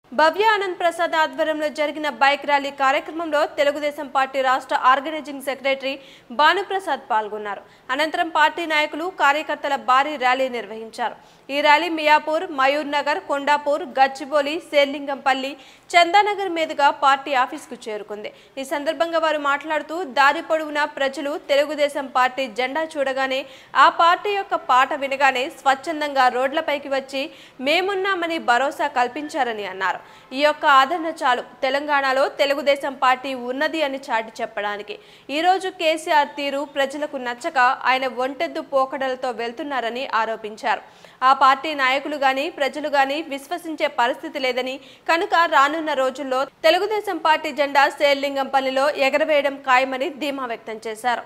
bhavya anandaprasad ఆధ్వర్యంలో జరిగిన bike rally కార్యక్రమంలో తెలుగుదేశం పార్టీ రాష్ట్ర ఆర్గనైజింగ్ సెక్రటరీ భానుప్రసాద్ పాల్గొన్నారు. అనంతరం పార్టీ నాయకులు కార్యకర్తల భారీ ర్యాలీ నిర్వహించారు. ఈ ర్యాలీ మియాపూర్, మయూర్ నగర్, కొండాపూర్, గచ్చిబౌలి, శేర్లింగంపల్లి, చందానగర్ మీదుగా పార్టీ ఆఫీసుకు చేరుకుంది. ఈ సందర్భంగా వారు మాట్లాడుతూ దారి పొడవునా ప్రజలు తెలుగుదేశం పార్టీ జెండా చూడగానే, ఆ పార్టీ యొక్క పాట వినగానే స్వచ్ఛందంగా రోడ్లపైకి వచ్చి మేమున్నామని భరోసా కల్పించారని అన్నారు. ఈ యొక్క ఆదరణ చాలు తెలంగాణలో తెలుగుదేశం పార్టీ ఉన్నది అని చాటి చెప్పడానికి. ఈ రోజు కేసీఆర్ తీరు ప్రజలకు నచ్చక ఆయన ఒంటెద్దు పోకడలతో వెళ్తున్నారని ఆరోపించారు. ఆ పార్టీ నాయకులు గాని ప్రజలు గాని విశ్వసించే పరిస్థితి లేదని, కనుక రానున్న రోజుల్లో తెలుగుదేశం పార్టీ జెండా శేర్లింగంపల్లిలో ఎగరవేయడం ఖాయమని ధీమా వ్యక్తం చేశారు.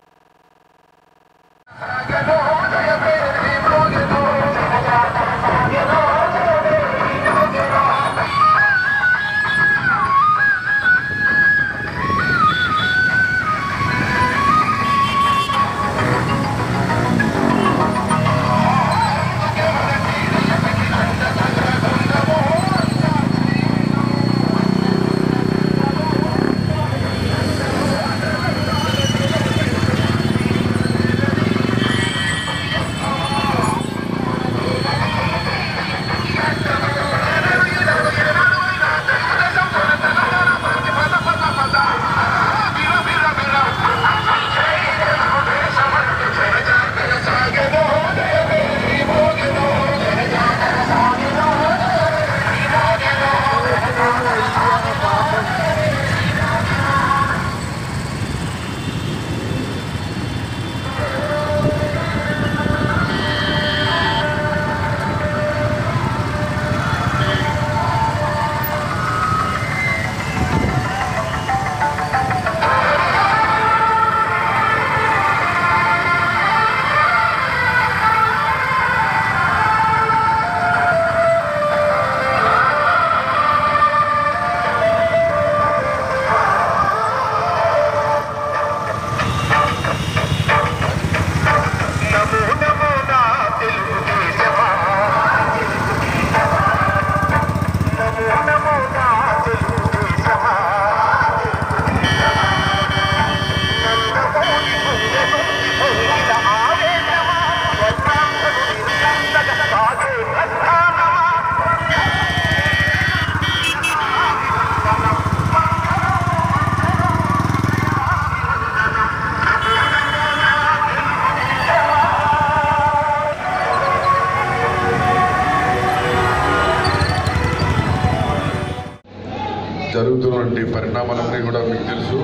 జరుగుతున్నటువంటి పరిణామాలన్నీ కూడా మీకు తెలుసు.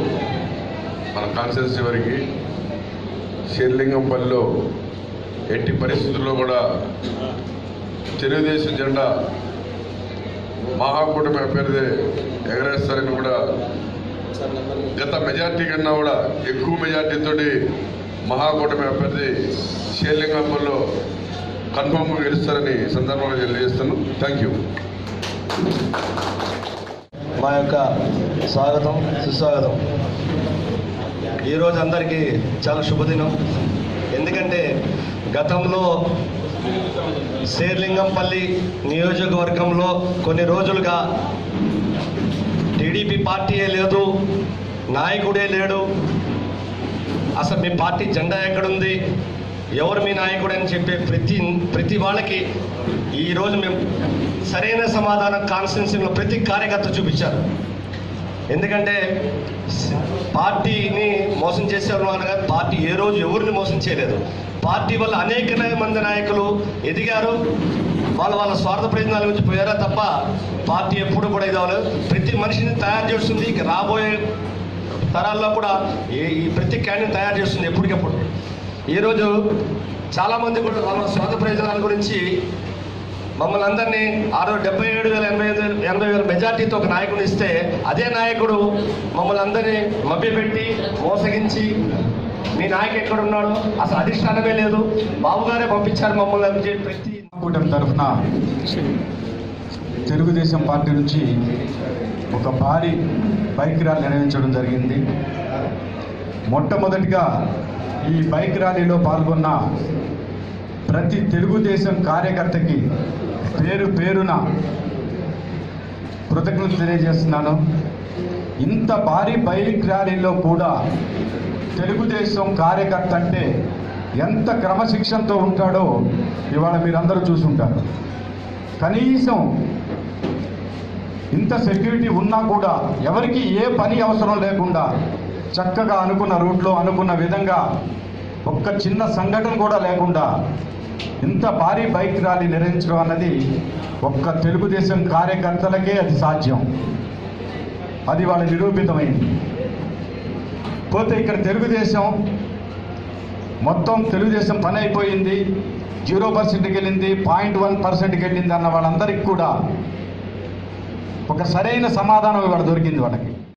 మన కాన్స్టిట్యున్సీ వరకు శేర్లింగంపల్లిలో ఎట్టి పరిస్థితుల్లో కూడా తెలుగుదేశం జెండా మహాకూటమి అభ్యర్థి ఎగరేస్తారని కూడా గత మెజార్టీ కన్నా కూడా ఎక్కువ మెజార్టీతో మహాకూటమి అభ్యర్థి శేర్లింగంపల్లిలో కన్ఫర్మ్గా గెలుస్తారని సందర్భంగా తెలియజేస్తాను. Thank you. మా యొక్క స్వాగతం సుస్వాగతం. ఈరోజు అందరికీ చాలా శుభదినం. ఎందుకంటే గతంలో శేర్లింగంపల్లి నియోజకవర్గంలో కొన్ని రోజులుగా టీడీపీ పార్టీయే లేదు, నాయకుడే లేడు, అసలు మీ పార్టీ జెండా ఎక్కడుంది, ఎవరు మీ నాయకుడు అని చెప్పే ప్రతి వాళ్ళకి ఈరోజు మేము సరైన సమాధానం కాన్స్టిట్యున్సీలో ప్రతి కార్యకర్త చూపించారు. ఎందుకంటే పార్టీని మోసం చేసేవాళ్ళు అనగా పార్టీ ఏ రోజు ఎవరిని మోసం చేయలేదు. పార్టీ వల్ల అనేక మంది నాయకులు ఎదిగారు, వాళ్ళ స్వార్థ ప్రయోజనాల గురించి పోయారా తప్ప పార్టీ ఎప్పుడు కూడా ఇదవ్వలేదు. ప్రతి మనిషిని తయారు చేస్తుంది. ఇక రాబోయే తరాల్లో కూడా ఈ ప్రతి క్యాండిడేట్ తయారు చేస్తుంది ఎప్పటికెప్పుడు. ఈరోజు చాలామంది కూడా వాళ్ళ స్వార్థ ప్రయోజనాల గురించి మమ్మల్ని అందరినీ 77,000 మెజార్టీతో ఒక నాయకుడిని ఇస్తే, అదే నాయకుడు మమ్మల్ని అందరినీ మభ్యపెట్టి మోసగించి మీ నాయకుడు ఎక్కడ ఉన్నాడు, అసలు అధిష్టానమే లేదు, బాబుగారే పంపించారు మమ్మల్ని అని చెప్పి ప్రతి కూటమి తరఫున తెలుగుదేశం పార్టీ నుంచి ఒక భారీ బైక్ ర్యాలీ నిర్వహించడం జరిగింది. మొట్టమొదటిగా ఈ బైక్ ర్యాలీలో పాల్గొన్న ప్రతి తెలుగుదేశం కార్యకర్తకి పేరు పేరున కృతజ్ఞతలు తెలియజేస్తున్నాను. ఇంత భారీ బైక్ ర్యాలీలో కూడా తెలుగుదేశం కార్యకర్త అంటే ఎంత క్రమశిక్షణతో ఉంటాడో ఇవాళ మీరందరూ చూసుంటారు. కనీసం ఇంత సెక్యూరిటీ ఉన్నా కూడా ఎవరికి ఏ పని అవసరం లేకుండా చక్కగా అనుకున్న రూట్లో అనుకున్న విధంగా ఒక్క చిన్న సంఘటన కూడా లేకుండా ఇంత భారీ బైక్ ర్యాలీ నిర్వహించడం అన్నది ఒక్క తెలుగుదేశం కార్యకర్తలకే అది సాధ్యం. అది వాళ్ళ నిరూపితమైంది. పోతే ఇక్కడ తెలుగుదేశం మొత్తం తెలుగుదేశం పని అయిపోయింది, 0%కి వెళ్ళింది, 0.1%కి వెళ్ళింది అన్న వాళ్ళందరికీ కూడా ఒక సరైన సమాధానం ఇవాళ దొరికింది వాళ్ళకి.